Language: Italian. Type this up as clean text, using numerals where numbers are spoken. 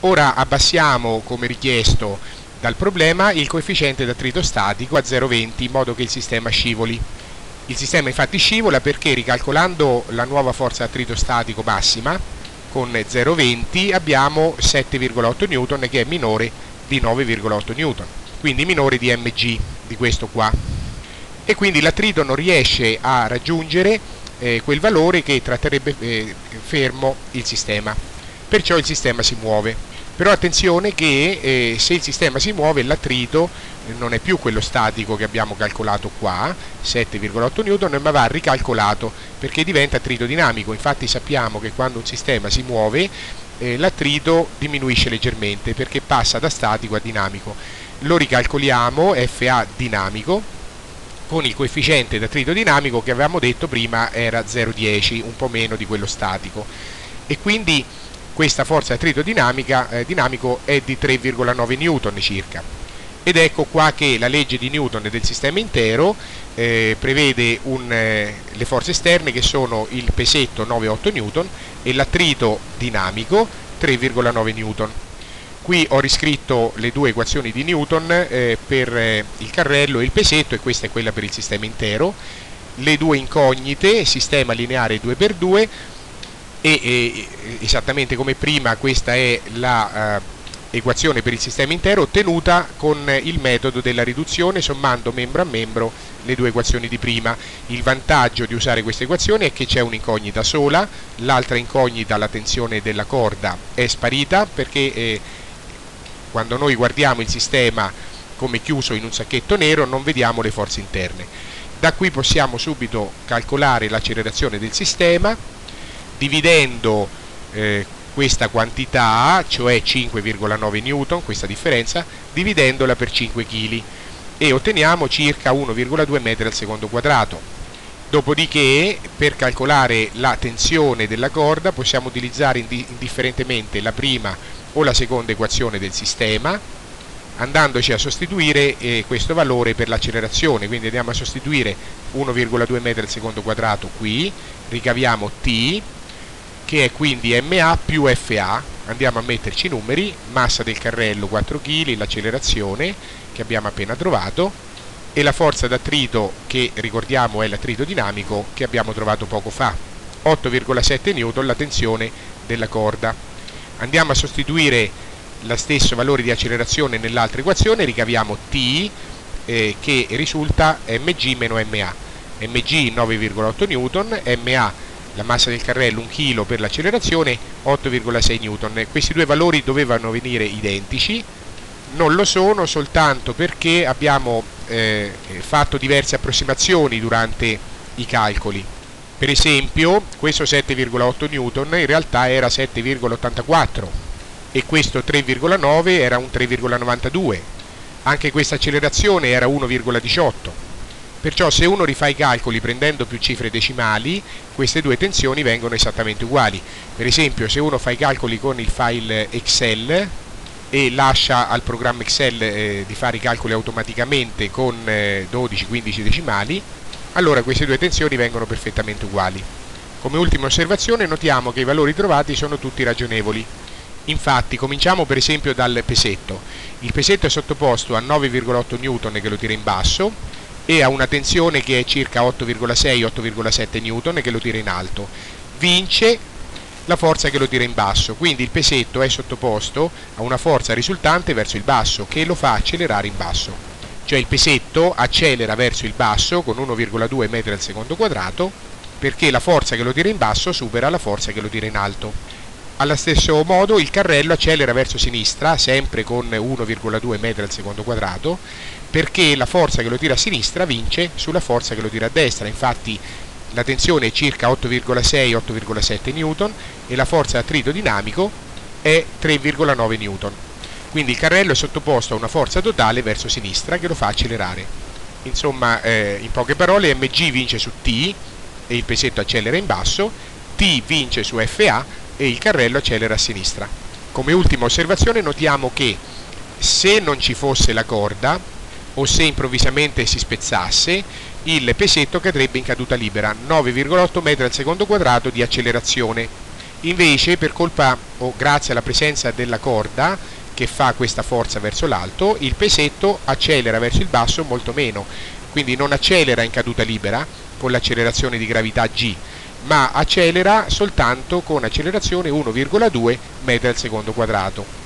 Ora abbassiamo, come richiesto dal problema, il coefficiente d'attrito statico a 0,20 in modo che il sistema scivoli. Il sistema infatti scivola perché, ricalcolando la nuova forza d'attrito statico massima con 0,20, abbiamo 7,8 N che è minore di 9,8 N, quindi minore di mg, di questo qua. E quindi l'attrito non riesce a raggiungere quel valore che tratterebbe fermo il sistema, perciò il sistema si muove. Però attenzione che se il sistema si muove, l'attrito non è più quello statico che abbiamo calcolato qua, 7,8 N, ma va ricalcolato perché diventa attrito dinamico. Infatti sappiamo che quando un sistema si muove l'attrito diminuisce leggermente perché passa da statico a dinamico. Lo ricalcoliamo, FA dinamico, con il coefficiente d'attrito dinamico che avevamo detto prima era 0,10, un po' meno di quello statico, e quindi questa forza d'attrito dinamico è di 3,9 N circa. Ed ecco qua che la legge di Newton del sistema intero prevede le forze esterne che sono il pesetto 9,8 N e l'attrito dinamico 3,9 N. Qui ho riscritto le due equazioni di Newton per il carrello e il pesetto, e questa è quella per il sistema intero. Le due incognite, sistema lineare 2x2, e esattamente come prima questa è la equazione per il sistema intero ottenuta con il metodo della riduzione, sommando membro a membro le due equazioni di prima. Il vantaggio di usare questa equazione è che c'è un'incognita sola, l'altra incognita, la tensione della corda, è sparita perché quando noi guardiamo il sistema come chiuso in un sacchetto nero non vediamo le forze interne. Da qui possiamo subito calcolare l'accelerazione del sistema dividendo questa quantità, cioè 5,9 N, questa differenza, dividendola per 5 kg, e otteniamo circa 1,2 metri al secondo quadrato. Dopodiché, per calcolare la tensione della corda possiamo utilizzare indifferentemente la prima o la seconda equazione del sistema, andandoci a sostituire questo valore per l'accelerazione. Quindi andiamo a sostituire 1,2 metri al secondo quadrato qui, ricaviamo T, che è quindi MA più FA, andiamo a metterci i numeri, massa del carrello 4 kg, l'accelerazione che abbiamo appena trovato, e la forza d'attrito, che ricordiamo è l'attrito dinamico, che abbiamo trovato poco fa, 8,7 N, la tensione della corda. Andiamo a sostituire lo stesso valore di accelerazione nell'altra equazione, ricaviamo T, che risulta mg meno ma, mg 9,8 N, ma la massa del carrello 1 kg per l'accelerazione 8,6 N. Questi due valori dovevano venire identici, non lo sono soltanto perché abbiamo fatto diverse approssimazioni durante i calcoli. Per esempio questo 7,8 N in realtà era 7,84 e questo 3,9 era un 3,92, anche questa accelerazione era 1,18. Perciò se uno rifà i calcoli prendendo più cifre decimali, queste due tensioni vengono esattamente uguali. Per esempio, se uno fa i calcoli con il file Excel e lascia al programma Excel di fare i calcoli automaticamente con 12-15 decimali, allora queste due tensioni vengono perfettamente uguali. Come ultima osservazione notiamo che i valori trovati sono tutti ragionevoli. Infatti cominciamo per esempio dal pesetto. Il pesetto è sottoposto a 9,8 N che lo tira in basso e a una tensione che è circa 8,6-8,7 N che lo tira in alto. Vince la forza che lo tira in basso, quindi il pesetto è sottoposto a una forza risultante verso il basso che lo fa accelerare in basso. Cioè il pesetto accelera verso il basso con 1,2 metri al secondo quadrato perché la forza che lo tira in basso supera la forza che lo tira in alto. Allo stesso modo il carrello accelera verso sinistra, sempre con 1,2 metri al secondo quadrato, perché la forza che lo tira a sinistra vince sulla forza che lo tira a destra. Infatti la tensione è circa 8,6-8,7 N e la forza d'attrito dinamico è 3,9 N. Quindi il carrello è sottoposto a una forza totale verso sinistra che lo fa accelerare. Insomma, in poche parole, mg vince su T e il pesetto accelera in basso, T vince su FA e il carrello accelera a sinistra. Come ultima osservazione notiamo che se non ci fosse la corda o se improvvisamente si spezzasse, il pesetto cadrebbe in caduta libera, 9,8 metri al secondo quadrato di accelerazione, Invece, per colpa o grazie alla presenza della corda che fa questa forza verso l'alto, il pesetto accelera verso il basso molto meno, quindi non accelera in caduta libera con l'accelerazione di gravità g, ma accelera soltanto con accelerazione 1,2 metri al secondo quadrato.